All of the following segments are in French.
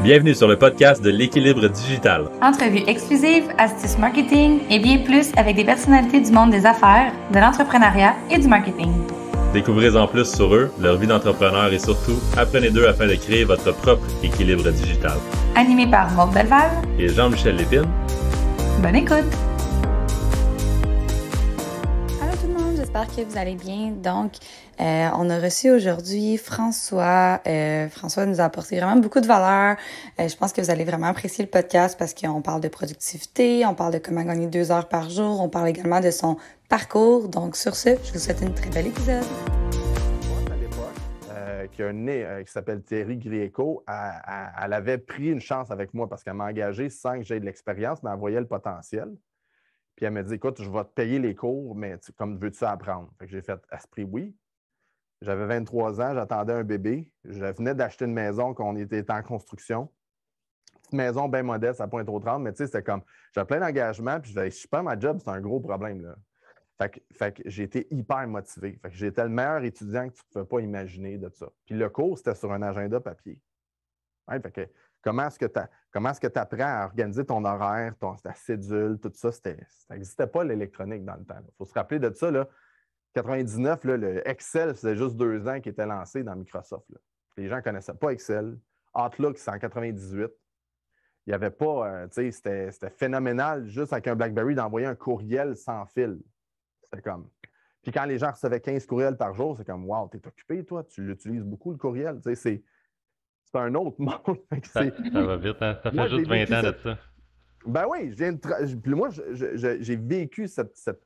Bienvenue sur le podcast de l'équilibre digital. Entrevues exclusives, astuces marketing et bien plus avec des personnalités du monde des affaires, de l'entrepreneuriat et du marketing. Découvrez-en plus sur eux, leur vie d'entrepreneur et surtout, apprenez d'eux afin de créer votre propre équilibre digital. Animé par Maude Belval Et Jean-Michel Lépine. Bonne écoute! Allô tout le monde, j'espère que vous allez bien. Donc, on a reçu aujourd'hui François. François nous a apporté vraiment beaucoup de valeur. Je pense que vous allez vraiment apprécier le podcast parce qu'on parle de productivité, on parle de comment gagner 2 heures par jour, on parle également de son parcours. Donc, sur ce, je vous souhaite une très belle épisode. À l'époque, qui a un nez qui s'appelle Thierry Grieco, elle avait pris une chance avec moi parce qu'elle m'a engagé sans que j'aie de l'expérience, mais elle voyait le potentiel. Puis elle m'a dit, écoute, je vais te payer les cours, mais comme veux-tu apprendre? Fait que j'ai fait esprit oui. J'avais 23 ans, j'attendais un bébé. Je venais d'acheter une maison qu'on était en construction. Petite maison bien modeste à Pointe-aux-Trembles, mais tu sais, c'était comme, j'avais plein d'engagements, puis je perds ma job, c'est un gros problème, là. Fait que j'ai été hyper motivé. Fait que j'étais le meilleur étudiant que tu ne pouvais pas imaginer de ça. Puis le cours, c'était sur un agenda papier. Ouais, fait que comment est-ce que tu apprends à organiser ton horaire, ta cédule, tout ça? Ça n'existait pas l'électronique dans le temps. Il faut se rappeler de ça, là. 99, là, le Excel, c'était juste 2 ans qui était lancé dans Microsoft. Là. Les gens ne connaissaient pas Excel. Outlook, c'est en 98. Il n'y avait pas, tu sais, c'était phénoménal juste avec un BlackBerry d'envoyer un courriel sans fil. C'était comme. Puis quand les gens recevaient 15 courriels par jour, c'est comme, wow, t'es occupé, toi, tu l'utilises beaucoup le courriel. Tu sais, c'est un autre monde. Ça va vite, hein? Ça fait juste 20 ans de ça. Ben oui, puis moi, j'ai vécu cette tu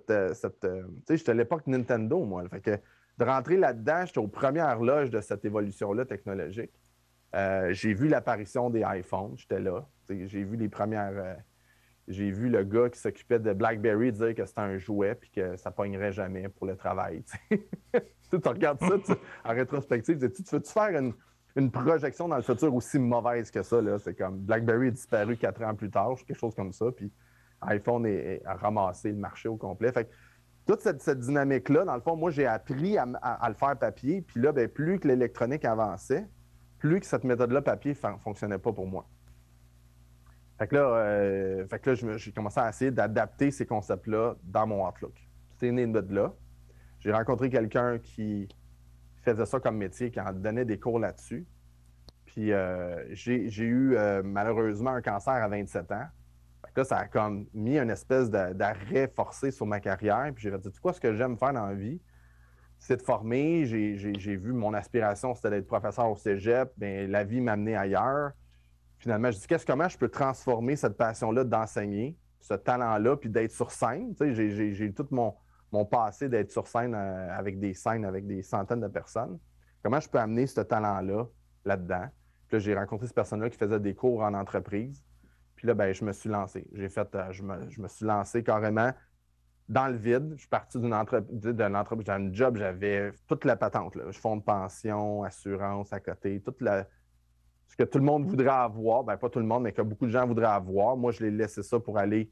sais, j'étais à l'époque Nintendo, moi. Fait que de rentrer là-dedans, j'étais aux premières loges de cette évolution-là technologique. J'ai vu l'apparition des iPhones, j'étais là. J'ai vu les premières. J'ai vu le gars qui s'occupait de BlackBerry dire que c'était un jouet et que ça ne pognerait jamais pour le travail. Tu regardes ça en rétrospective, tu veux-tu faire une projection dans le futur aussi mauvaise que ça? Là? C'est comme BlackBerry est disparu 4 ans plus tard, quelque chose comme ça, puis iPhone a ramassé le marché au complet. Fait que toute cette dynamique-là, dans le fond, moi, j'ai appris à le faire papier, puis là, ben, plus que l'électronique avançait, plus que cette méthode-là papier ne fonctionnait pas pour moi. Fait que là, j'ai commencé à essayer d'adapter ces concepts-là dans mon Outlook. C'est né de là. J'ai rencontré quelqu'un qui faisait ça comme métier, qui en donnait des cours là-dessus. Puis j'ai eu malheureusement un cancer à 27 ans. Fait que là, ça a comme mis une espèce d'arrêt forcé sur ma carrière. Puis j'ai dit, tu sais quoi, ce que j'aime faire dans la vie, c'est de former. J'ai vu mon aspiration, c'était d'être professeur au cégep. Bien, la vie m'a amené ailleurs. Finalement, je dis, comment je peux transformer cette passion-là d'enseigner, ce talent-là, puis d'être sur scène? Tu sais, j'ai eu tout mon passé d'être sur scène avec des scènes, avec des centaines de personnes. Comment je peux amener ce talent-là là-dedans? Puis là, j'ai rencontré cette personne-là qui faisait des cours en entreprise. Puis là, ben, je me suis lancé. Je me suis lancé carrément dans le vide. Je suis parti d'une entreprise, j'avais un job, j'avais toute la patente, là. Fonds de pension, assurance à côté, ce que tout le monde voudrait avoir, bien pas tout le monde, mais que beaucoup de gens voudraient avoir. Moi, je l'ai laissé ça pour aller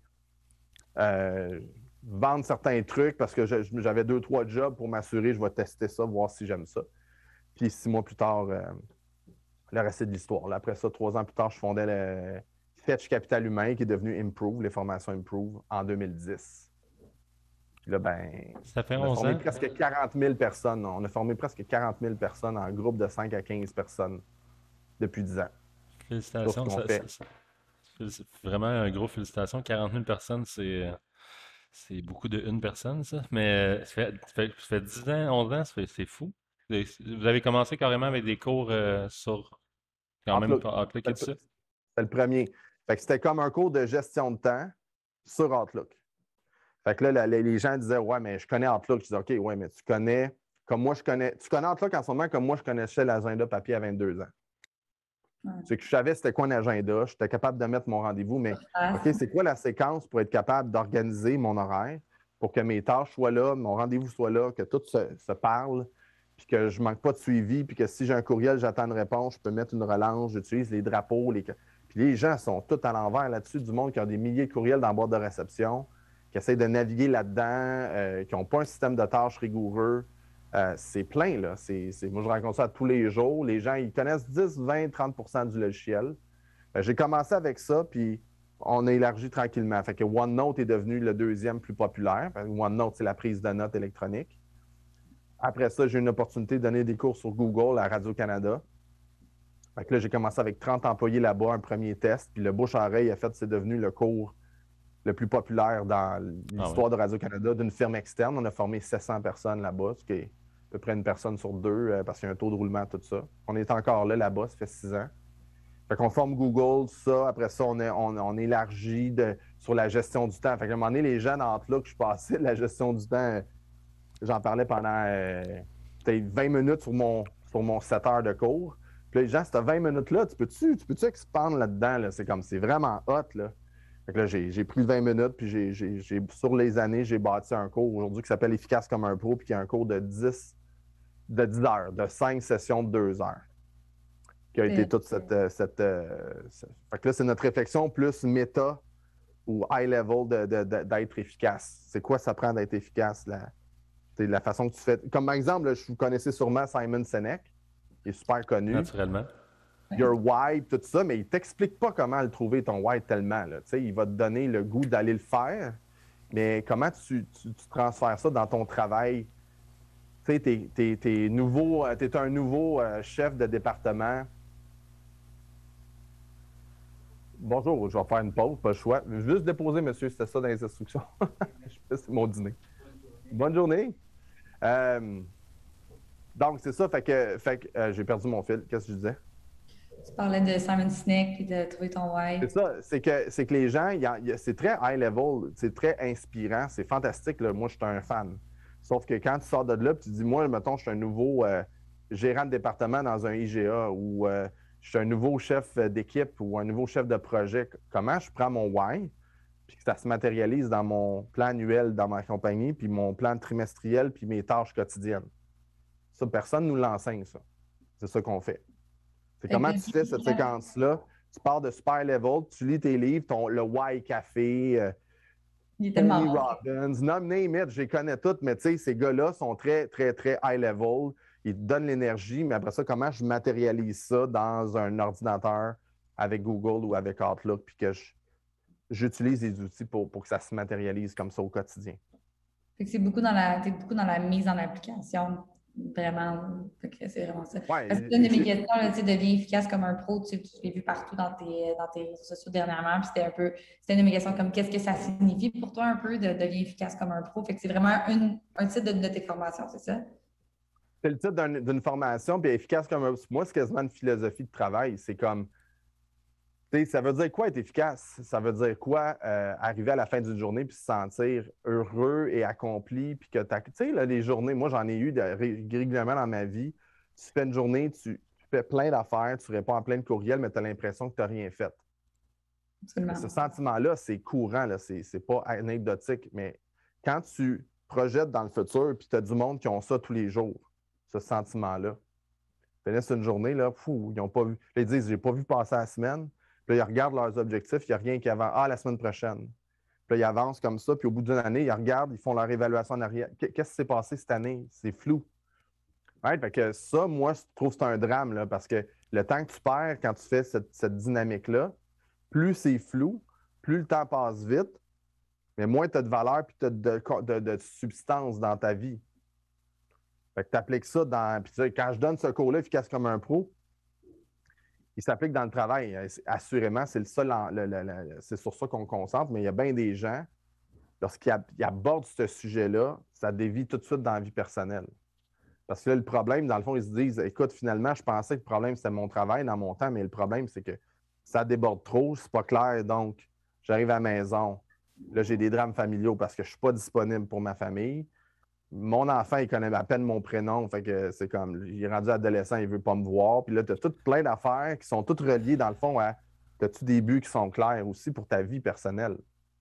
vendre certains trucs parce que j'avais 2-3 jobs pour m'assurer, je vais tester ça, voir si j'aime ça. Puis 6 mois plus tard, le reste de l'histoire. Là, après ça, 3 ans plus tard, je fondais le Fetch Capital Humain qui est devenu Improve, les formations Improve, en 2010. Puis là, ben, ça fait on a 11 formé ans. presque 40 000 personnes. On a formé presque 40 000 personnes en groupe de 5 à 15 personnes depuis 10 ans. Félicitations. C'est vraiment un gros félicitations. 40 000 personnes, c'est beaucoup de une personne, ça. Mais ça fait 10 ans, 11 ans, c'est fou. Vous avez commencé carrément avec des cours sur quand même Outlook et tout ça? C'était le premier. Fait que c'était comme un cours de gestion de temps sur Outlook. Fait que là, les gens disaient, ouais, mais je connais Outlook. Je disais, OK, ouais, mais tu connais Outlook en ce moment comme moi, je connaissais l'agenda papier à 22 ans. C'est que je savais c'était quoi un agenda, j'étais capable de mettre mon rendez-vous, mais OK, c'est quoi la séquence pour être capable d'organiser mon horaire pour que mes tâches soient là, mon rendez-vous soit là, que tout se parle, puis que je ne manque pas de suivi, puis que si j'ai un courriel, j'attends une réponse, je peux mettre une relance, j'utilise les drapeaux. Puis les gens sont tous à l'envers là-dessus, du monde qui a des milliers de courriels dans la boîte de réception, qui essayent de naviguer là-dedans, qui n'ont pas un système de tâches rigoureux. c'est plein, là. Moi, je rencontre ça tous les jours. Les gens, ils connaissent 10, 20, 30 du logiciel. J'ai commencé avec ça, puis on a élargi tranquillement. Fait que OneNote est devenu le deuxième plus populaire. OneNote, c'est la prise de notes électronique. Après ça, j'ai eu une opportunité de donner des cours sur Google à Radio-Canada. Fait que là, j'ai commencé avec 30 employés là-bas, un premier test, puis le bouche-à-oreille, c'est devenu le cours le plus populaire dans l'histoire de Radio-Canada d'une firme externe. On a formé 700 personnes là-bas, ce qui est à peu près une personne sur deux, parce qu'il y a un taux de roulement, tout ça. On est encore là-bas, ça fait 6 ans. Fait qu'on forme Google, ça. Après ça, on élargit sur la gestion du temps. Fait qu'à un moment donné, les jeunes entre là que je passais, la gestion du temps, j'en parlais pendant peut-être 20 minutes sur mon 7 heures de cours. Puis là, les gens, cette 20 minutes-là, tu peux-tu expandre là-dedans? Là? C'est vraiment hot, là. Fait que là, j'ai pris 20 minutes, puis sur les années, j'ai bâti un cours aujourd'hui qui s'appelle Efficace comme un pro, puis qui est un cours de 10 heures, de 5 sessions de 2 heures, qui a été toute cette fait que là, c'est notre réflexion plus méta ou high level d'être efficace. C'est quoi ça prend d'être efficace? La façon que tu fais. Comme par exemple, là, vous connaissez sûrement Simon Sinek, qui est super connu. Naturellement. Your why, tout ça, mais il ne t'explique pas comment le trouver, ton why, tellement. Là. Il va te donner le goût d'aller le faire, mais comment tu transfères ça dans ton travail? Tu sais, t'es un nouveau chef de département. Bonjour, je vais faire une pause, pas le choix. Juste déposer, monsieur, c'était ça dans les instructions. C'est mon dîner. Bonne journée. Donc, c'est ça, fait que j'ai perdu mon fil. Qu'est-ce que je disais? Tu parlais de Simon Sinek puis de trouver ton why. C'est ça, c'est que les gens, c'est très high level, c'est très inspirant, c'est fantastique. Là. Moi, je suis un fan. Sauf que quand tu sors de là, tu dis, moi, mettons, je suis un nouveau gérant de département dans un IGA ou je suis un nouveau chef d'équipe ou un nouveau chef de projet. Comment je prends mon why, puis que ça se matérialise dans mon plan annuel dans ma compagnie, puis mon plan trimestriel, puis mes tâches quotidiennes. Ça, personne ne nous l'enseigne, ça. C'est ça qu'on fait. C'est comment tu fais cette séquence-là. Tu pars de super level, tu lis tes livres, le Why Café, Tony Robbins, name it, je les connais toutes, mais tu sais, ces gars-là sont très, très, très high level. Ils te donnent l'énergie, mais après ça, comment je matérialise ça dans un ordinateur avec Google ou avec Outlook, puis que j'utilise des outils pour que ça se matérialise comme ça au quotidien. Fait que c'est beaucoup dans la mise en application. Vraiment, c'est vraiment ça. Ouais, parce que une de mes questions, là, deviens efficace comme un pro, tu l'as vu partout dans tes réseaux sociaux dernièrement, puis c'était une de mes questions comme qu'est-ce que ça signifie pour toi un peu de devenir efficace comme un pro? Fait que c'est vraiment un titre de tes formations, c'est ça? C'est le titre d'une formation, puis efficace comme un pro. Moi, c'est quasiment une philosophie de travail. C'est comme, ça veut dire quoi être efficace? Ça veut dire quoi arriver à la fin d'une journée puis se sentir heureux et accompli, puis que tu sais, là, les journées, moi j'en ai eu régulièrement dans ma vie. Tu fais une journée, tu fais plein d'affaires, tu réponds à plein de courriels, mais tu as l'impression que tu n'as rien fait. Absolument. Ce sentiment-là, c'est courant, c'est pas anecdotique, mais quand tu projettes dans le futur, puis tu as du monde qui ont ça tous les jours, ce sentiment-là. Ils finissent une journée, là, ils n'ont pas vu. Ils disent, j'ai pas vu passer la semaine. Puis là, ils regardent leurs objectifs, il n'y a rien qui avance. Ah, la semaine prochaine. Puis là, ils avancent comme ça, puis au bout d'une année, ils regardent, ils font leur évaluation en arrière. Qu'est-ce qui s'est passé cette année? C'est flou. Ouais, fait que ça, moi, je trouve que c'est un drame, là, parce que le temps que tu perds quand tu fais cette dynamique-là, plus c'est flou, plus le temps passe vite, mais moins tu as de valeur puis tu as de substance dans ta vie. Fait que tu appliques ça dans. Puis quand je donne ce cours-là, efficace comme un pro, il s'applique dans le travail. Assurément, c'est le seul. C'est sur ça qu'on concentre, mais il y a bien des gens, lorsqu'ils abordent ce sujet-là, ça dévie tout de suite dans la vie personnelle. Parce que là, le problème, dans le fond, ils se disent écoute, finalement, je pensais que le problème, c'était mon travail dans mon temps, mais le problème, c'est que ça déborde trop, c'est pas clair. Donc, j'arrive à la maison. Là, j'ai des drames familiaux parce que je ne suis pas disponible pour ma famille. Mon enfant, il connaît à peine mon prénom. Fait que c'est comme, il est rendu adolescent, il ne veut pas me voir. Puis là, tu as tout plein d'affaires qui sont toutes reliées, dans le fond, à as-tu des buts qui sont clairs aussi pour ta vie personnelle?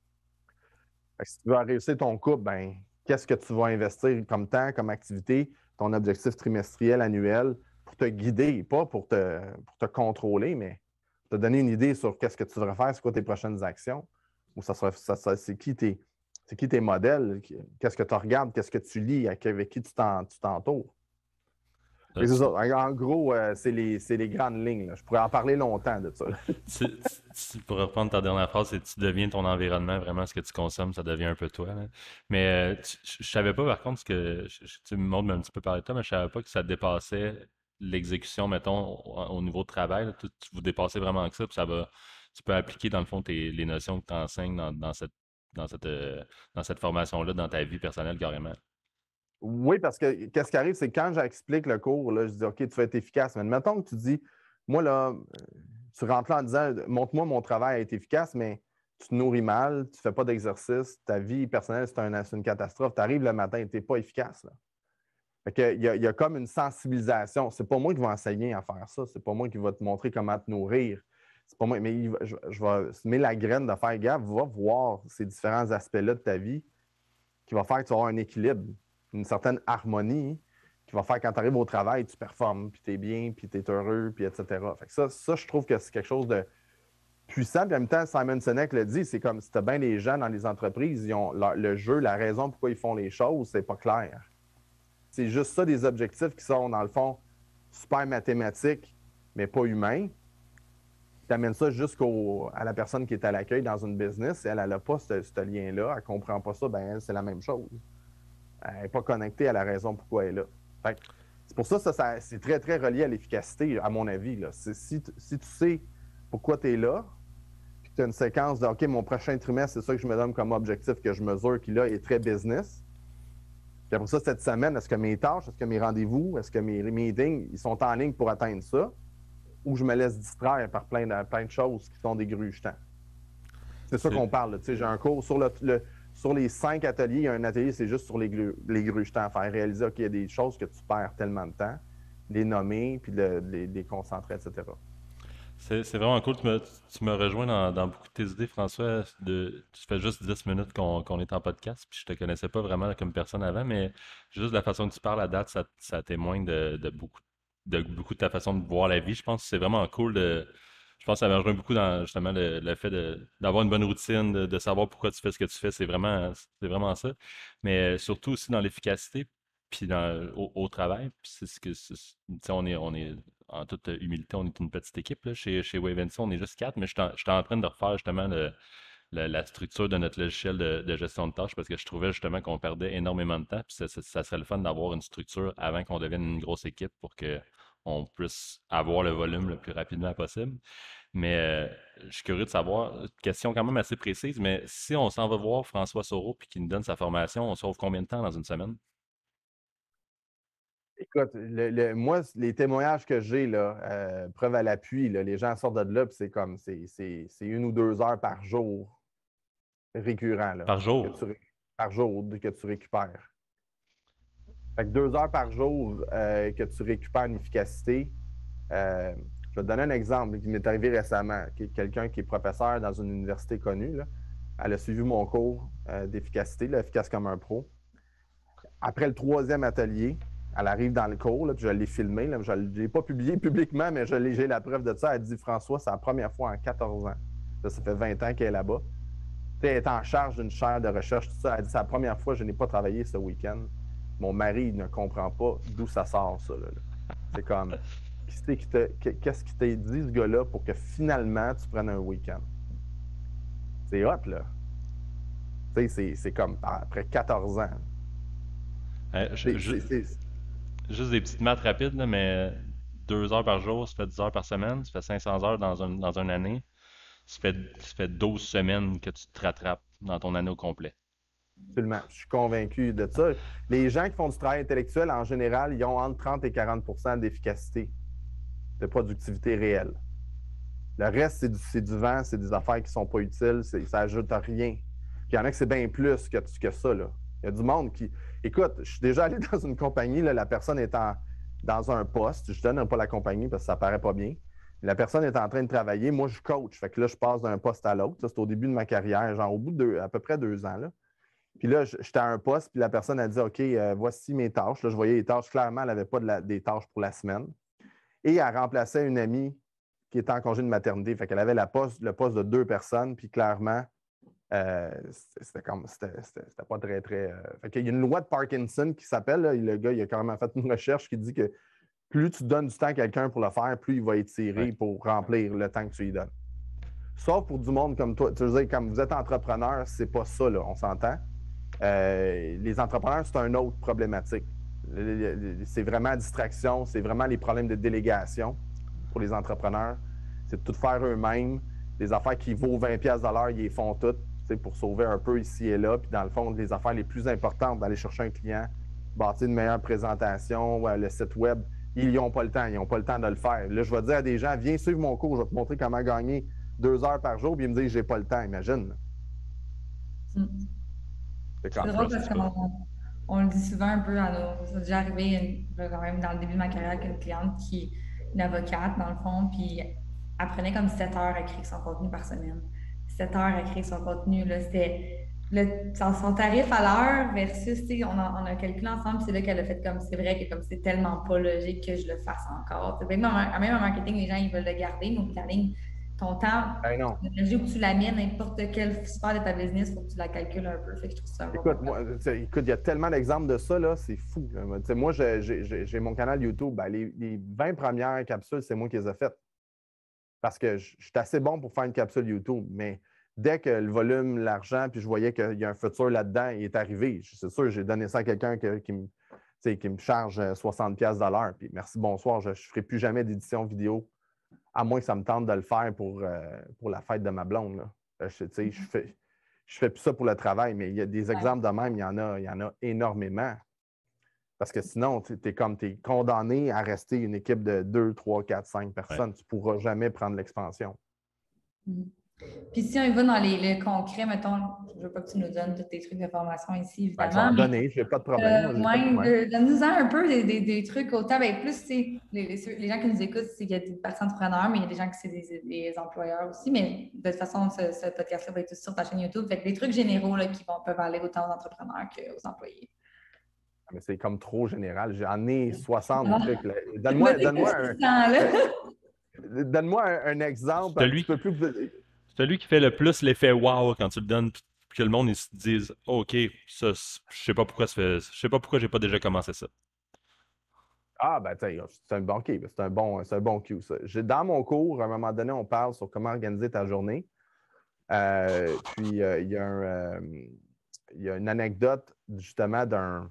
Fait que si tu veux réussir ton couple, ben, qu'est-ce que tu vas investir comme temps, comme activité, ton objectif trimestriel, annuel, pour te guider, pas pour te contrôler, mais te donner une idée sur qu'est-ce que tu devrais faire, c'est quoi tes prochaines actions, ou c'est qui C'est qui tes modèles? Qu'est-ce que tu regardes? Qu'est-ce que tu lis? Avec qui tu t'entoures? C'est ça. En gros, c'est les grandes lignes. Là. Je pourrais en parler longtemps de ça. Pour reprendre ta dernière phrase, c'est tu deviens ton environnement, vraiment ce que tu consommes, ça devient un peu toi. Là. Mais je savais pas par contre ce que tu me montres un petit peu parler de toi, mais je savais pas que ça dépassait l'exécution, mettons, au niveau de travail. Là. Tu vous dépassez vraiment que ça, puis tu peux appliquer dans le fond les notions que tu enseignes dans cette, euh, dans cette formation-là, dans ta vie personnelle carrément. Oui, parce que qu'est-ce qui arrive, c'est que quand j'explique le cours, là, je dis OK, tu vas être efficace. Mais mettons que tu dis, moi, là, tu rentres là en disant montre-moi mon travail à être efficace, mais tu te nourris mal, tu ne fais pas d'exercice, ta vie personnelle, c'est une catastrophe. Tu arrives le matin et tu n'es pas efficace. Là. Fait que, il y a comme une sensibilisation. C'est pas moi qui vais enseigner à faire ça. C'est pas moi qui va te montrer comment te nourrir. C'est pas moi, mais je vais semer la graine de faire gaffe, va voir ces différents aspects-là de ta vie qui va faire que tu vas avoir un équilibre, une certaine harmonie qui va faire que quand tu arrives au travail, tu performes, puis tu es bien, puis tu es heureux, puis etc. Fait que ça, je trouve que c'est quelque chose de puissant. Puis en même temps, Simon Sinek le dit, c'est comme si tu as bien des gens dans les entreprises, ils ont le jeu, la raison pourquoi ils font les choses, c'est pas clair. C'est juste ça, des objectifs qui sont, dans le fond, super mathématiques, mais pas humains. Tu amènes ça jusqu'à la personne qui est à l'accueil dans une business, et elle n'a pas ce lien-là, elle ne comprend pas ça, ben elle, c'est la même chose. Elle n'est pas connectée à la raison pourquoi elle est là. Fait que c'est pour ça, c'est très, très relié à l'efficacité, à mon avis. Là. Si tu sais pourquoi tu es là, puis que tu as une séquence de OK, mon prochain trimestre, c'est ça que je me donne comme objectif que je mesure, qui là est très business. Puis après ça, cette semaine, est-ce que mes tâches, est-ce que mes rendez-vous, est-ce que mes meetings, ils sont en ligne pour atteindre ça? Ou je me laisse distraire par plein de choses qui sont des grugetants? C'est ça qu'on parle. Tu sais, j'ai un cours sur les 5 ateliers, il y a un atelier, c'est juste sur les grugetants, à faire réaliser qu'il y a des choses que tu perds tellement de temps, les nommer, puis les concentrer, etc. C'est vraiment cool. Tu me rejoins dans beaucoup de tes idées, François. Tu fais juste 10 minutes qu'on est en podcast, puis je te connaissais pas vraiment comme personne avant, mais juste la façon que tu parles à date, ça témoigne de beaucoup de ta façon de voir la vie. Je pense que c'est vraiment cool je pense que ça me rejoint beaucoup dans justement le fait d'avoir une bonne routine, de savoir pourquoi tu fais ce que tu fais. C'est vraiment ça. Mais surtout aussi dans l'efficacité, puis au travail. Puis c'est ce que, tu sais, on est en toute humilité, on est une petite équipe là, chez Wavency, on est juste 4, mais j'étais en train de refaire justement la structure de notre logiciel de gestion de tâches parce que je trouvais justement qu'on perdait énormément de temps. Puis ça serait le fun d'avoir une structure avant qu'on devienne une grosse équipe pour qu'on puisse avoir le volume le plus rapidement possible. Mais je suis curieux de savoir, question quand même assez précise, mais si on s'en va voir François Soro puis qu'il nous donne sa formation, on sauve combien de temps dans une semaine? Écoute, moi, les témoignages que j'ai, là, preuve à l'appui, là, les gens sortent de là, puis c'est 1 ou 2 heures par jour récurrent, là, Par jour? par jour que tu récupères. Fait que 2 heures par jour que tu récupères une efficacité. Je vais te donner un exemple qui m'est arrivé récemment. Quelqu'un qui est professeur dans une université connue, là, elle a suivi mon cours d'efficacité, là, efficace comme un pro. Après le 3e atelier, elle arrive dans le cours, là, puis je l'ai filmé. Là, je ne l'ai pas publié publiquement, mais j'ai la preuve de ça. Elle dit François, c'est la première fois en 14 ans. Là, ça fait 20 ans qu'elle est là-bas. Elle est en charge d'une chaire de recherche, tout ça. Elle dit c'est la première fois que je n'ai pas travaillé ce week-end. Mon mari ne comprend pas d'où ça sort, ça. Là. C'est comme qu'est-ce qui t'a dit, ce gars-là, pour que finalement tu prennes un week-end? C'est hot, là. Tu sais, c'est comme après 14 ans. Juste des petites maths rapides, là, mais 2 heures par jour, ça fait 10 heures par semaine, ça fait 500 heures dans une année. Ça fait 12 semaines que tu te rattrapes dans ton année au complet. Absolument. Je suis convaincu de ça. Les gens qui font du travail intellectuel, en général, ils ont entre 30 et 40 d'efficacité, de productivité réelle. Le reste, c'est du vent, c'est des affaires qui ne sont pas utiles, ça n'ajoute rien. Puis il y en a que c'est bien plus que ça. Là. Il y a du monde qui. Écoute, je suis déjà allé dans une compagnie, là, la personne est dans un poste, je ne donne pas la compagnie parce que ça ne paraît pas bien. La personne est en train de travailler, moi je coach, fait que là, je passe d'un poste à l'autre. C'est au début de ma carrière, genre au bout de à peu près 2 ans. Là. Puis là, j'étais à un poste, puis la personne a dit OK, voici mes tâches. Là, je voyais les tâches, clairement, elle n'avait pas des tâches pour la semaine. Et elle remplaçait une amie qui était en congé de maternité. Fait qu'elle avait le poste de 2 personnes, puis clairement, C'était pas très, très. Fait qu'il y a une loi de Parkinson qui s'appelle, là, le gars, il a carrément fait une recherche qui dit que plus tu donnes du temps à quelqu'un pour le faire, plus il va étirer pour remplir le temps que tu lui donnes. Sauf pour du monde comme toi. Tu veux dire, comme vous êtes entrepreneur, c'est pas ça, là, on s'entend. Les entrepreneurs, c'est une autre problématique. C'est vraiment la distraction, c'est vraiment les problèmes de délégation pour les entrepreneurs. C'est de tout faire eux-mêmes. Les affaires qui vaut 20$ de l'heure, ils les font toutes pour sauver un peu ici et là. Puis dans le fond, les affaires les plus importantes, d'aller chercher un client, bâtir une meilleure présentation, le site web, ils n'ont pas le temps. Ils n'ont pas le temps de le faire. Là, je vais dire à des gens, viens suivre mon cours, je vais te montrer comment gagner 2 heures par jour, puis ils me disent, j'ai pas le temps. Imagine. C'est drôle parce qu'on le dit souvent un peu à nos. Ça a déjà arrivé quand même dans le début de ma carrière avec une cliente qui est une avocate, dans le fond, puis elle prenait comme 7 heures à écrire son contenu par semaine. 7 heures à écrire son contenu, là, c'était son tarif à l'heure versus, on a calculé ensemble, c'est là qu'elle a fait comme, c'est vrai que comme c'est tellement pas logique que je le fasse encore. Même en marketing, les gens, ils veulent le garder, mais au bout de la ligne, ton temps, l'énergie où tu l'amènes, n'importe quelle sphère de ta business, il faut que tu la calcules un peu. Fait que je trouve ça écoute, il y a tellement d'exemples de ça, là, c'est fou. Moi, j'ai mon canal YouTube. Ben, les 20 premières capsules, c'est moi qui les ai faites. Parce que je suis assez bon pour faire une capsule YouTube, mais dès que le volume, l'argent, puis je voyais qu'il y a un futur là-dedans, il est arrivé. C'est sûr, j'ai donné ça à quelqu'un qui me charge 60$ de l'heure. Puis merci, bonsoir, je ne ferai plus jamais d'édition vidéo, à moins que ça me tente de le faire pour la fête de ma blonde. Là. Je fais plus ça pour le travail, mais il y a des exemples de même, il y en a énormément. Parce que sinon, tu es condamné à rester une équipe de 2, 3, 4, 5 personnes. Tu ne pourras jamais prendre l'expansion. Puis si on va dans le concret, mettons, je ne veux pas que tu nous donnes tous tes trucs de formation ici, évidemment. Je vais en donner, je n'ai pas de problème. Donne-nous un peu des trucs autant. Plus, les gens qui nous écoutent, c'est qu'il y a des parties entrepreneurs, mais il y a des gens qui sont des employeurs aussi. Mais de toute façon, ce podcast-là va être aussi sur ta chaîne YouTube. Fait que des trucs généraux là, peuvent aller autant aux entrepreneurs qu'aux employés. Mais c'est comme trop général. J'en ai 60 trucs. Donne-moi un exemple. Celui qui fait le plus l'effet wow quand tu le donnes, que le monde ils se dise OK, ça, je sais pas pourquoi je sais pas pourquoi j'ai pas déjà commencé ça. Ah, ben, c'est un bon cue, ça. Dans mon cours, à un moment donné, on parle sur comment organiser ta journée. Puis, il y a une anecdote, justement,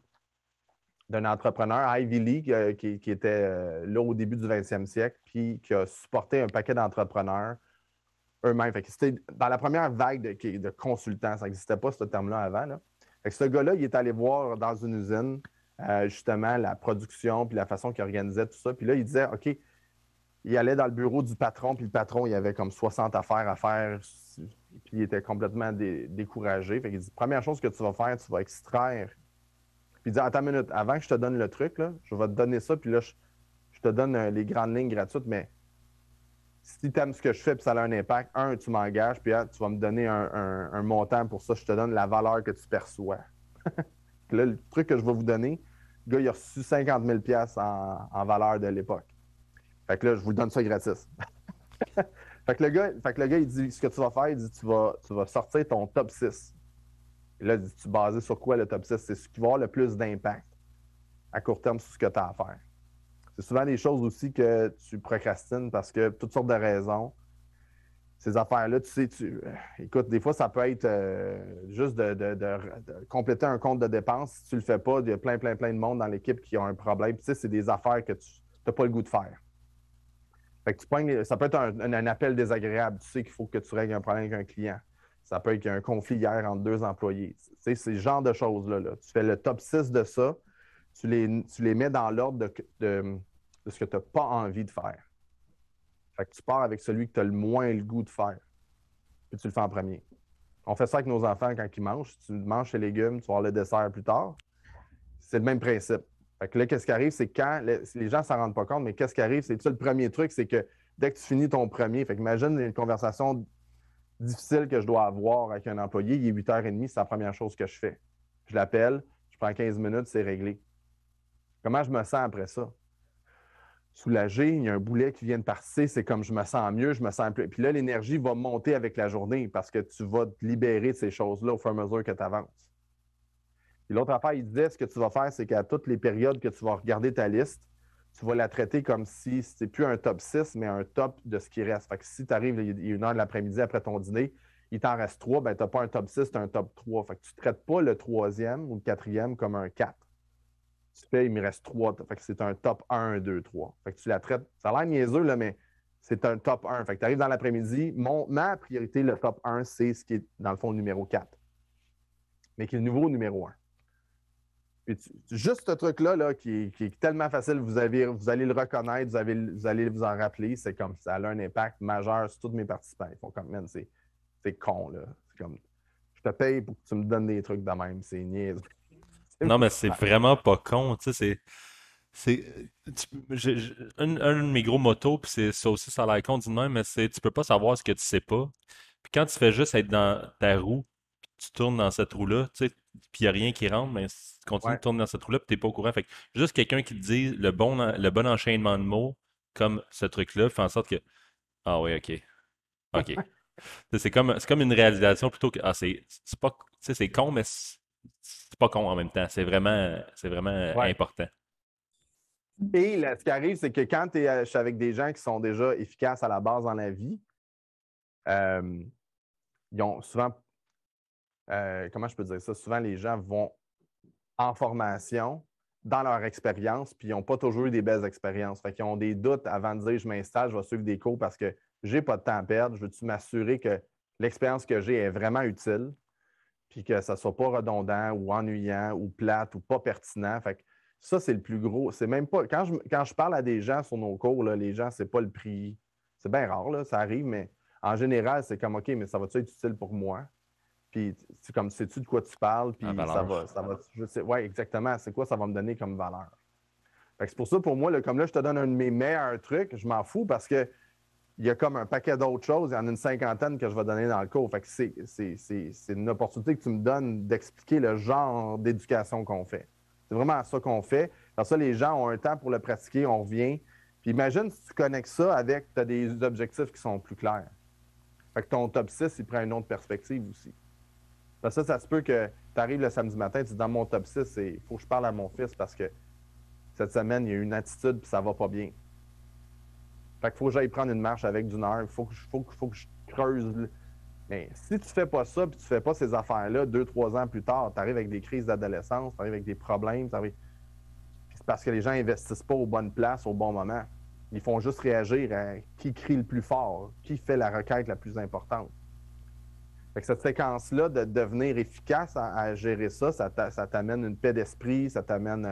d'un entrepreneur, Ivy Lee, qui était là au début du 20e siècle, puis qui a supporté un paquet d'entrepreneurs eux-mêmes. C'était dans la première vague de consultants. Ça n'existait pas, ce terme-là, avant. Là. Fait que ce gars-là, il est allé voir dans une usine, justement, la production, puis la façon qu'il organisait tout ça. Puis là, il disait, OK, il allait dans le bureau du patron, puis le patron, il avait comme 60 affaires à faire, puis il était complètement découragé. Fait qu'il dit, première chose que tu vas faire, tu vas extraire. Puis il dit, attends une minute, avant que je te donne le truc, là, je vais te donner ça, puis là, je te donne les grandes lignes gratuites, mais si tu aimes ce que je fais et ça a un impact, tu m'engages, puis tu vas me donner un montant pour ça, je te donne la valeur que tu perçois. Là, le truc que je vais vous donner, le gars, il a reçu 50 000 $ en valeur de l'époque. Fait que là, je vous donne ça gratis. fait que le gars, il dit, ce que tu vas faire, il dit, tu vas sortir ton top 6. Et là, il dit, tu basé sur quoi le top 6? C'est ce qui va avoir le plus d'impact à court terme sur ce que tu as à faire. C'est souvent des choses aussi que tu procrastines parce que toutes sortes de raisons. Ces affaires-là, écoute, des fois, ça peut être juste de compléter un compte de dépenses. Si tu ne le fais pas, il y a plein de monde dans l'équipe qui ont un problème. Tu sais, c'est des affaires que tu n'as pas le goût de faire. Fait que ça peut être un appel désagréable. Tu sais qu'il faut que tu règles un problème avec un client. Ça peut être qu'il y a un conflit hier entre 2 employés. Tu sais, c'est ce genre de choses-là. Là. Tu fais le top 6 de ça. Tu les mets dans l'ordre de ce que tu n'as pas envie de faire. Fait que tu pars avec celui que tu as le moins le goût de faire. Puis tu le fais en premier. On fait ça avec nos enfants quand ils mangent. Si tu manges tes légumes, tu vas avoir le dessert plus tard. C'est le même principe. Fait que là, qu'est-ce qui arrive, c'est quand les gens ne s'en rendent pas compte, mais qu'est-ce qui arrive, c'est ça le premier truc, c'est que dès que tu finis ton premier, fait qu'imagine une conversation difficile que je dois avoir avec un employé, il est 8h30, c'est la première chose que je fais. Je l'appelle, je prends 15 minutes, c'est réglé. Comment je me sens après ça? soulagé, il y a un boulet qui vient de passer, c'est comme je me sens mieux, je me sens plus. Puis là, l'énergie va monter avec la journée parce que tu vas te libérer de ces choses-là au fur et à mesure que tu avances. Puis l'autre affaire, il disait, ce que tu vas faire, c'est qu'à toutes les périodes que tu vas regarder ta liste, tu vas la traiter comme si c'était plus un top 6, mais un top de ce qui reste. Fait que si tu arrives, il y a 1 heure de l'après-midi après ton dîner, il t'en reste 3, ben tu n'as pas un top 6, tu as un top 3. Fait que tu ne traites pas le 3e ou le 4e comme un 4. Tu fais, il me reste 3. Fait que c'est un top 1, 2, 3. Fait que tu la traites. Ça a l'air niaiseux, là, mais c'est un top 1. Fait que tu arrives dans l'après-midi, ma priorité, le top 1, c'est ce qui est, dans le fond, le numéro 4. Mais qui est le nouveau numéro 1. Puis juste ce truc-là là, qui est tellement facile, vous allez le reconnaître, vous allez vous en rappeler. C'est comme ça a un impact majeur sur tous mes participants. Ils font comme, man, c'est con, là. C'est comme, je te paye pour que tu me donnes des trucs de même. C'est niaise. Non, mais c'est vraiment pas con, tu sais, un de mes gros motos, puis c'est ça aussi, ça a l'air con du même, mais c'est tu peux pas savoir ce que tu sais pas. Puis quand tu fais juste être dans ta roue, puis tu tournes dans cette roue-là, tu sais, puis il n'y a rien qui rentre, mais tu continues de Ouais. tourner dans cette roue-là, puis t'es pas au courant. Fait que juste quelqu'un qui te dit le bon enchaînement de mots, comme ce truc-là, fait en sorte que, ah oui, ok, ok. C'est comme une réalisation plutôt que, ah, c'est pas, tu sais, c'est con, mais c'est pas con en même temps. C'est vraiment Ouais. important. Et là, ce qui arrive, c'est que quand tu es avec des gens qui sont déjà efficaces à la base dans la vie, ils ont souvent, comment je peux dire ça? Souvent, les gens vont en formation, dans leur expérience, puis ils n'ont pas toujours eu des belles expériences. Fait qu'ils ont des doutes avant de dire je m'installe, je vais suivre des cours parce que j'ai pas de temps à perdre. Je veux-tu m'assurer que l'expérience que j'ai est vraiment utile, puis que ça ne soit pas redondant ou ennuyant ou plate ou pas pertinent. Fait que ça, c'est le plus gros. C'est même pas. Quand je parle à des gens sur nos cours, là, les gens, c'est pas le prix. C'est bien rare, là, ça arrive, mais en général, c'est comme OK, mais ça va-tu être utile pour moi? Puis c'est comme sais-tu de quoi tu parles, puis valeur. je sais, ouais, exactement, c'est quoi ça va me donner comme valeur. Fait que c'est pour ça, pour moi, là, comme là, je te donne un de mes meilleurs trucs, je m'en fous parce que il y a comme un paquet d'autres choses, il y en a une cinquantaine que je vais donner dans le cours. Fait que c'est une opportunité que tu me donnes d'expliquer le genre d'éducation qu'on fait. C'est vraiment ça qu'on fait. Parce ça, les gens ont un temps pour le pratiquer, on revient. Puis imagine si tu connectes ça avec, tu as des objectifs qui sont plus clairs. Fait que ton top 6, il prend une autre perspective aussi. Parce que ça se peut que tu arrives le samedi matin, tu dis dans mon top 6, il faut que je parle à mon fils parce que cette semaine, il y a une attitude et ça va pas bien. Fait qu'il faut que j'aille prendre une marche avec d'une heure, il faut que je creuse. Mais si tu fais pas ça, puis tu fais pas ces affaires-là 2-3 ans plus tard, tu arrives avec des crises d'adolescence, tu arrives avec des problèmes, c'est parce que les gens investissent pas aux bonnes places au bon moment. Ils font juste réagir à qui crie le plus fort, qui fait la requête la plus importante. Fait que cette séquence-là de devenir efficace à gérer ça, ça t'amène une paix d'esprit, ça t'amène.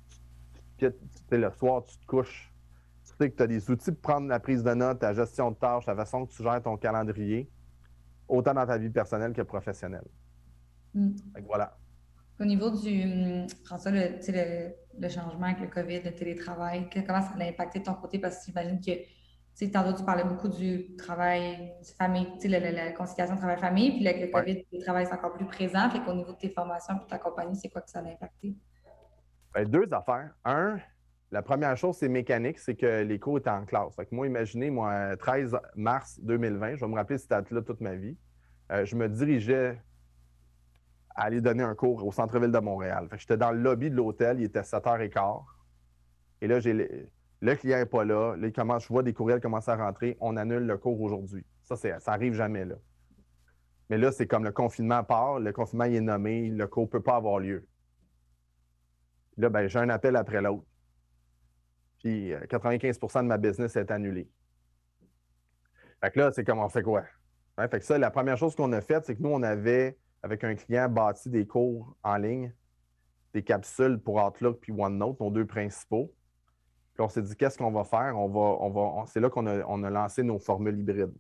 Le soir, tu te couches. Tu sais que tu as des outils pour prendre la prise de notes, ta gestion de tâches, la façon que tu gères ton calendrier, autant dans ta vie personnelle que professionnelle. Fait que voilà. Au niveau François, le changement avec le COVID, le télétravail, comment ça a impacté de ton côté? Parce que j'imagine que, tantôt, tu parlais beaucoup du travail, du famille, la conciliation travail-famille, puis avec le COVID, le télétravail, c'est encore plus présent. Fait qu'au niveau de tes formations et de ta compagnie, c'est quoi que ça a impacté? Ben, 2 affaires. La première chose, c'est mécanique, c'est que les cours étaient en classe. Fait que moi, imaginez, 13 mars 2020, je vais me rappeler cette date-là toute ma vie, je me dirigeais à aller donner un cours au centre-ville de Montréal. Fait que j'étais dans le lobby de l'hôtel, il était 7h15. Et là, le client n'est pas là. Là, je vois des courriels commencer à rentrer. On annule le cours aujourd'hui. Ça arrive jamais là. Mais là, c'est comme le confinement part. Le confinement il est nommé. Le cours ne peut pas avoir lieu. Là, ben, j'ai un appel après l'autre. Puis 95% de ma business est annulée. Fait que là, c'est comme on fait quoi? Hein? Fait que ça, la première chose qu'on a faite, c'est que nous, on avait, avec un client, bâti des cours en ligne, des capsules pour Outlook puis OneNote, nos 2 principaux. Puis on s'est dit, qu'est-ce qu'on va faire? C'est là qu'on a lancé nos formules hybrides.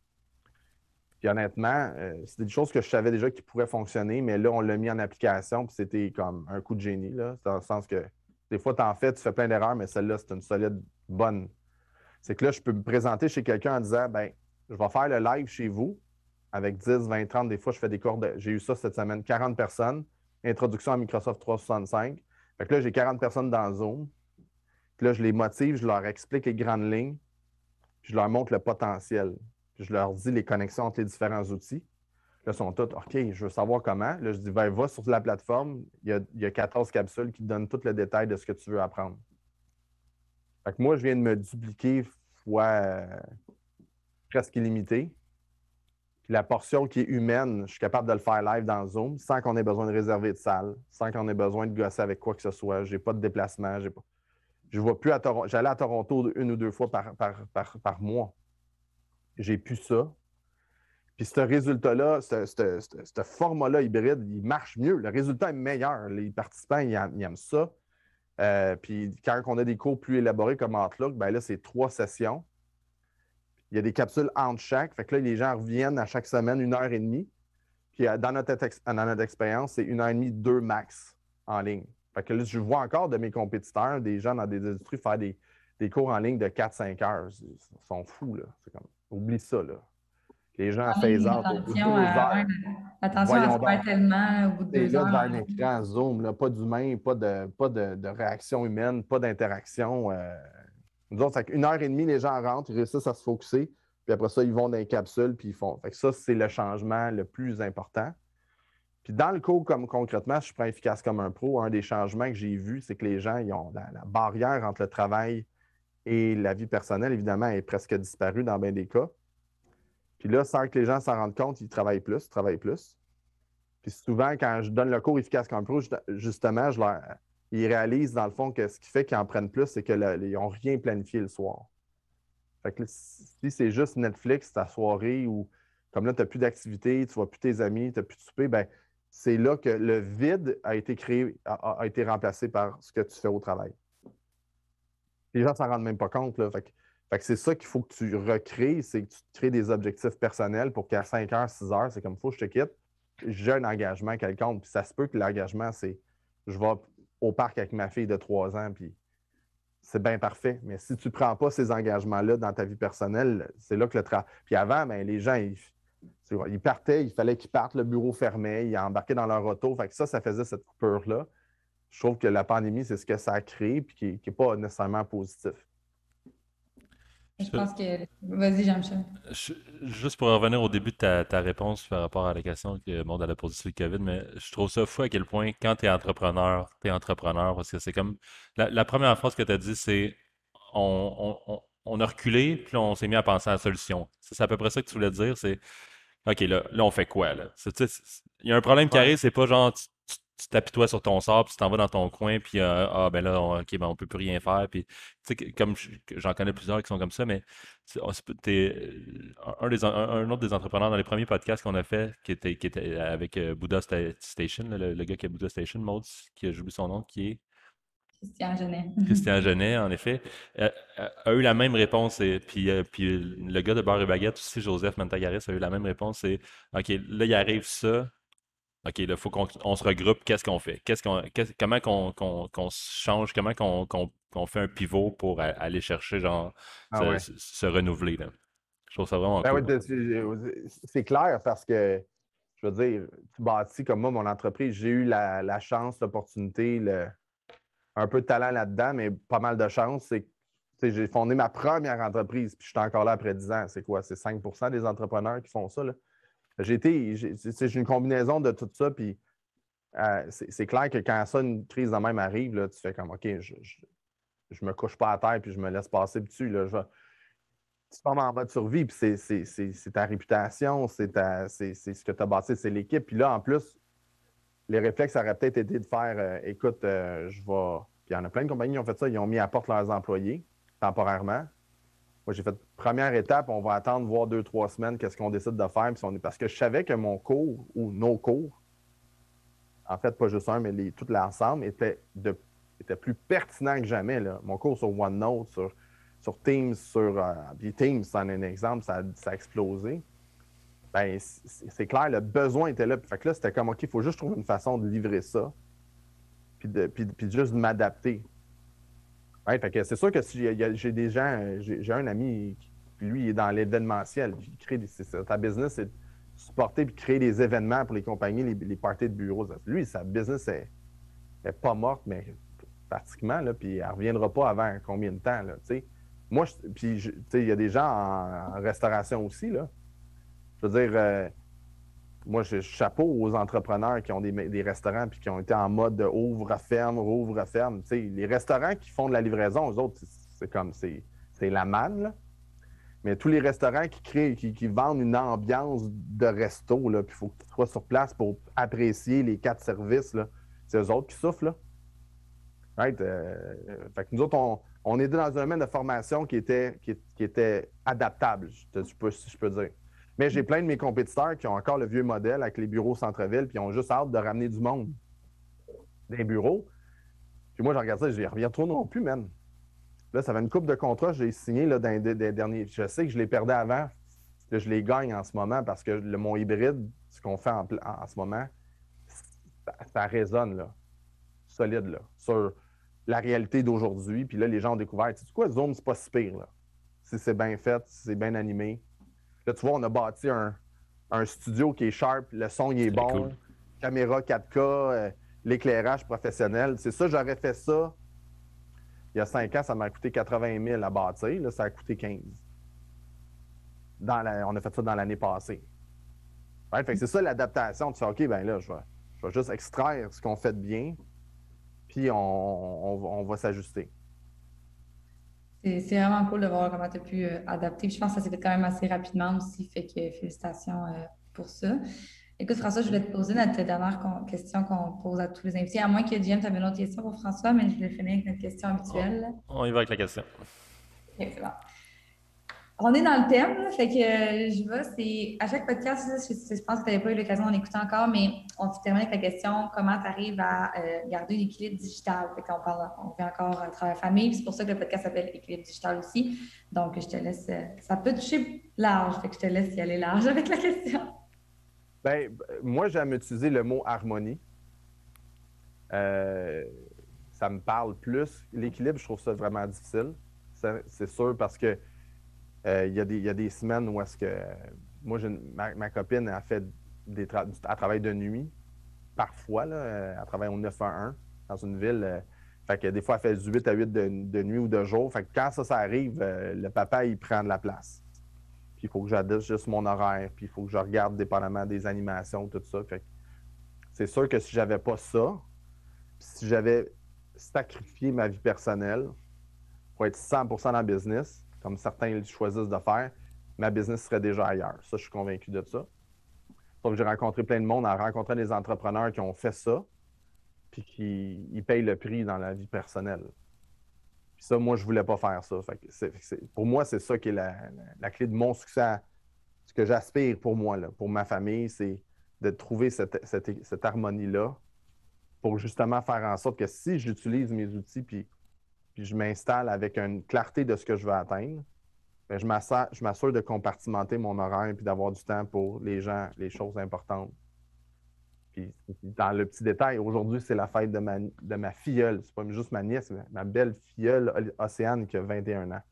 Puis honnêtement, c'était des choses que je savais déjà qui pourraient fonctionner, mais là, on l'a mis en application, puis c'était comme un coup de génie, là, dans le sens que des fois, tu en fais, tu fais plein d'erreurs, mais celle-là, c'est une solide bonne. C'est que là, je peux me présenter chez quelqu'un en disant, ben, je vais faire le live chez vous avec 10, 20, 30. Des fois, je fais des cours j'ai eu ça cette semaine, 40 personnes, introduction à Microsoft 365. Fait que là, j'ai 40 personnes dans Zoom. Puis là, je les motive, je leur explique les grandes lignes, puis je leur montre le potentiel. Puis je leur dis les connexions entre les différents outils. Là, ils sont tous, OK, je veux savoir comment. Là, je dis, ben, va sur la plateforme, il y a 14 capsules qui te donnent tout le détail de ce que tu veux apprendre. Fait que moi, je viens de me dupliquer fois presque illimité. Puis la portion qui est humaine, je suis capable de le faire live dans Zoom sans qu'on ait besoin de réserver de salle, sans qu'on ait besoin de gosser avec quoi que ce soit. Je n'ai pas de déplacement. Je ne vais plus à Toronto. J'allais à Toronto 1 ou 2 fois par mois. J'ai plus ça. Puis ce résultat-là, ce format-là hybride, il marche mieux. Le résultat est meilleur. Les participants, ils aiment ça. Puis quand on a des cours plus élaborés comme Outlook, ben là, c'est 3 sessions. Il y a des capsules entre chaque. Fait que là, les gens reviennent à chaque semaine 1 heure et demie. Puis dans notre expérience, c'est 1 heure et demie, 2 max en ligne. Fait que là, je vois encore de mes compétiteurs, des gens dans des industries, faire des cours en ligne de 4-5 heures. Ils sont fous, là. C'est comme, oublie ça, là. Les gens à phase out au bout de 2 heures. Attention à se perdre tellement au bout de 2 heures. heures. Devant un écran Zoom, là, pas d'humain, pas de réaction humaine, pas d'interaction. Nous autres, 1 heure et demie, les gens rentrent, ils réussissent à se focusser, puis après ça, ils vont dans les capsules, puis ils font. Fait que ça, c'est le changement le plus important. Puis dans le cours, comme concrètement, je suis pas efficace comme un pro, un des changements que j'ai vus, c'est que les gens, ils ont la barrière entre le travail et la vie personnelle, évidemment, est presque disparue dans bien des cas. Puis là, sans que les gens s'en rendent compte, ils travaillent plus. Puis souvent, quand je donne le cours efficace comme pro, justement, ils réalisent dans le fond que ce qui fait qu'ils en prennent plus, c'est qu'ils n'ont rien planifié le soir. Fait que si c'est juste Netflix, ta soirée, ou comme là, tu n'as plus d'activité, tu ne vois plus tes amis, tu n'as plus de souper, bien, c'est là que le vide a été créé, a été remplacé par ce que tu fais au travail. Les gens ne s'en rendent même pas compte, là. Fait que c'est ça qu'il faut que tu recrées, c'est que tu te crées des objectifs personnels pour qu'à 5 heures, 6 heures, c'est comme, il faut que je te quitte. J'ai un engagement quelconque. Puis ça se peut que l'engagement, c'est je vais au parc avec ma fille de 3 ans, puis c'est bien parfait. Mais si tu ne prends pas ces engagements-là dans ta vie personnelle, c'est là que le travail. Puis avant, bien, les gens, ils partaient, il fallait qu'ils partent, le bureau fermait, ils embarquaient dans leur auto. Fait que ça faisait cette coupure-là. Je trouve que la pandémie, c'est ce que ça a créé, puis qui n'est pas nécessairement positif. Je pense que. Vas-y, Jean-Michel. Juste pour revenir au début de ta réponse par rapport à la question que le monde allait poser sur le COVID, mais je trouve ça fou à quel point, quand tu es entrepreneur, parce que c'est comme. La première phrase que tu as dit, c'est on a reculé, puis là, on s'est mis à penser à la solution. C'est à peu près ça que tu voulais dire, c'est OK, là, on fait quoi, là? Il y a un problème qui arrive, c'est pas genre tu t'apitoies sur ton sort, puis tu t'en vas dans ton coin, puis ben là, OK, ben on peut plus rien faire. Puis, tu sais, comme j'en connais plusieurs qui sont comme ça, mais un autre des entrepreneurs dans les premiers podcasts qu'on a fait, qui était avec Buddha Station, là, le gars qui a Buddha Station, Maud, qui a oublié son nom, qui est Christian Genet. Christian Genet, en effet, a eu la même réponse. Puis le gars de Beurre et Baguette aussi, Joseph Mantagaris, a eu la même réponse. C'est OK, là, il arrive ça. OK, là, il faut qu'on se regroupe. Qu'est-ce qu'on fait? Comment qu'on se change? Comment qu'on fait un pivot pour aller chercher, genre, se renouveler, là? Je trouve ça vraiment cool. Oui, c'est clair parce que, je veux dire, tu bâtis comme moi, mon entreprise, j'ai eu la chance, l'opportunité, un peu de talent là-dedans, mais pas mal de chance. J'ai fondé ma première entreprise, puis je suis encore là après 10 ans. C'est quoi? C'est 5% des entrepreneurs qui font ça, là. J'ai une combinaison de tout ça, puis c'est clair que quand ça, une crise de même arrive, là, tu fais comme, OK, je me couche pas à terre, puis je me laisse passer dessus, là, tu tombes en mode survie, puis c'est ta réputation, c'est ce que tu as bâti, c'est l'équipe. Puis là, en plus, les réflexes auraient peut-être été de faire, écoute, je vais... Puis il y en a plein de compagnies qui ont fait ça, ils ont mis à porte leurs employés temporairement. Moi, j'ai fait première étape, on va attendre, voir 2-3 semaines, qu'est-ce qu'on décide de faire. Parce que je savais que mon cours ou nos cours, en fait, pas juste un, mais tout l'ensemble, était plus pertinent que jamais, là. Mon cours sur OneNote, sur Teams, puis Teams, c'en est un exemple, ça a explosé. Bien, c'est clair, le besoin était là. Fait que là, c'était comme, OK, il faut juste trouver une façon de livrer ça, puis juste de m'adapter. Ouais, fait que c'est sûr que si j'ai des gens, j'ai un ami qui, lui, il est dans l'événementiel. Ta business, c'est supporter et créer des événements pour les compagnies, les parties de bureau. Lui, sa business n'est pas morte, mais pratiquement, là, puis elle ne reviendra pas avant combien de temps, là, tu sais. Moi, puis, tu sais, il y a des gens en restauration aussi, là. Je veux dire, moi, je chapeau aux entrepreneurs qui ont des restaurants puis qui ont été en mode de ouvre-ferme, rouvre-ferme. Tu sais, les restaurants qui font de la livraison, eux autres, c'est la manne, là. Mais tous les restaurants qui vendent une ambiance de resto, là, puis il faut que tu sois sur place pour apprécier les 4 services, là, c'est eux autres qui souffrent, là. Right? Fait que nous autres, on était dans un domaine de formation qui était adaptable, si je peux dire. Mais j'ai plein de mes compétiteurs qui ont encore le vieux modèle avec les bureaux centre-ville, puis ils ont juste hâte de ramener du monde des bureaux. Puis moi, je regarde ça et je dis, reviens trop non plus, man. Là, ça fait une couple de contrats que j'ai signés là, dans les derniers. Je sais que je les perdais avant, que je les gagne en ce moment parce que mon hybride, ce qu'on fait en ce moment, ça résonne, là, solide, là, sur la réalité d'aujourd'hui. Puis là, les gens ont découvert, tu sais quoi, Zoom, c'est pas si pire, là. Si c'est bien fait, si c'est bien animé. Là, tu vois, on a bâti un studio qui est sharp, le son il est bon, cool. Caméra 4K, l'éclairage professionnel. C'est ça, j'aurais fait ça. Il y a 5 ans, ça m'a coûté 80 000 à bâtir. Là, ça a coûté 15. On a fait ça dans l'année passée. Ouais, fait que c'est ça l'adaptation. Tu fais, OK, ben là, je vais juste extraire ce qu'on fait de bien, puis on va s'ajuster. C'est vraiment cool de voir comment tu as pu adapter. Puis je pense que ça s'est fait quand même assez rapidement aussi, fait que félicitations pour ça. Écoute, François, je voulais te poser notre dernière question qu'on pose à tous les invités. À moins que Jim, tu avais une autre question pour François, mais je voulais finir avec notre question habituelle. On y va avec la question. OK, c'est bon. On est dans le thème, là, fait que je vais, c'est à chaque podcast, là, je pense que tu n'avais pas eu l'occasion d'en écouter encore, mais on termine avec la question comment tu arrives à garder un équilibre digital. Fait qu'on on fait encore travail famille, puis c'est pour ça que le podcast s'appelle Équilibre digital aussi. Donc, je te laisse, ça peut toucher large, fait que je te laisse y aller large avec la question. Bien, moi, j'aime utiliser le mot harmonie. Ça me parle plus. L'équilibre, je trouve ça vraiment difficile. C'est sûr parce que il y a des semaines où est-ce que moi, ma copine a fait elle travaille de nuit, parfois, là, elle travaille au 911 dans une ville. Fait que des fois, elle fait du 8 à 8 de nuit ou de jour. Fait que quand ça arrive, le papa, il prend de la place. Puis il faut que j'adapte juste mon horaire, puis il faut que je regarde dépendamment des animations, tout ça. Fait que c'est sûr que si j'avais pas ça, si j'avais sacrifié ma vie personnelle pour être 100% dans le business, comme certains choisissent de faire, ma business serait déjà ailleurs. Ça, je suis convaincu de ça. Donc, j'ai rencontré plein de monde, en rencontrant des entrepreneurs qui ont fait ça, puis qui payent le prix dans la vie personnelle. Puis ça, moi, je voulais pas faire ça. Fait que pour moi, c'est ça qui est la clé de mon succès. Ce que j'aspire pour moi, là, pour ma famille, c'est de trouver cette harmonie-là pour justement faire en sorte que si j'utilise mes outils puis je m'installe avec une clarté de ce que je veux atteindre, bien, je m'assure de compartimenter mon horaire puis d'avoir du temps pour les gens, les choses importantes. Puis dans le petit détail, aujourd'hui, c'est la fête de ma filleule. C'est pas juste ma nièce, mais ma belle filleule Océane qui a 21 ans.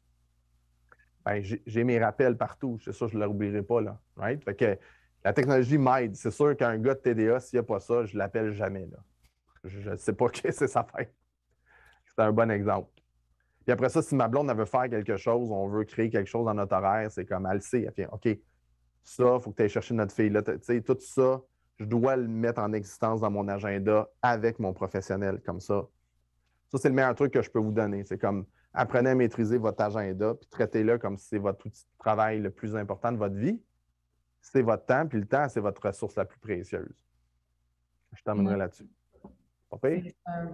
Bien, j'ai mes rappels partout. C'est sûr, je ne l'oublierai pas, là. Right? Fait que la technologie m'aide. C'est sûr qu'un gars de TDA, s'il n'y a pas ça, je ne l'appelle jamais, là. Je ne sais pas que c'est sa fête. C'est un bon exemple. Puis après ça, si ma blonde elle veut faire quelque chose, on veut créer quelque chose dans notre horaire, c'est comme elle le sait. Elle fait OK, ça, il faut que tu ailles chercher notre fille. Là, tu sais, tout ça, je dois le mettre en existence dans mon agenda avec mon professionnel, comme ça. Ça, c'est le meilleur truc que je peux vous donner. C'est comme apprenez à maîtriser votre agenda, puis traitez-le comme si c'est votre outil de travail le plus important de votre vie. C'est votre temps, puis le temps, c'est votre ressource la plus précieuse. Je terminerai là-dessus. C'est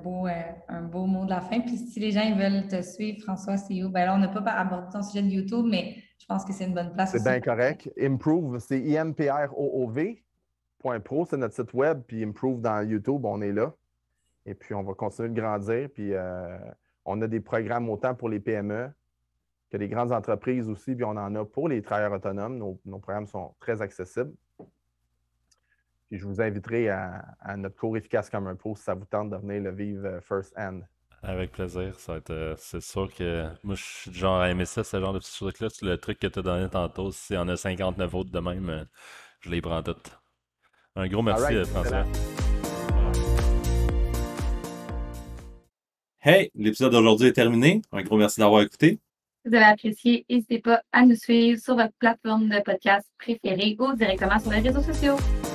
un beau mot de la fin. Puis si les gens ils veulent te suivre, François, c'est où? Ben là, on n'a pas abordé ton sujet de YouTube, mais je pense que c'est une bonne place aussi. C'est bien correct. Improve, c'est improv.pro, c'est notre site web. Puis Improve dans YouTube, on est là. Et puis, on va continuer de grandir. Puis, on a des programmes autant pour les PME que les grandes entreprises aussi. Puis, on en a pour les travailleurs autonomes. Nos programmes sont très accessibles. Puis je vous inviterai à notre cours Efficace comme un pro si ça vous tente de venir le vivre first hand. Avec plaisir. C'est sûr que moi, je suis du genre à aimer ça, ce genre de petits trucs-là. Le truc que tu as donné tantôt, s'il y en a 59 autres de même, je les prends toutes. Un gros merci, François. Hey, l'épisode d'aujourd'hui est terminé. Un gros merci d'avoir écouté. Si vous avez apprécié, n'hésitez pas à nous suivre sur votre plateforme de podcast préférée ou directement sur les réseaux sociaux.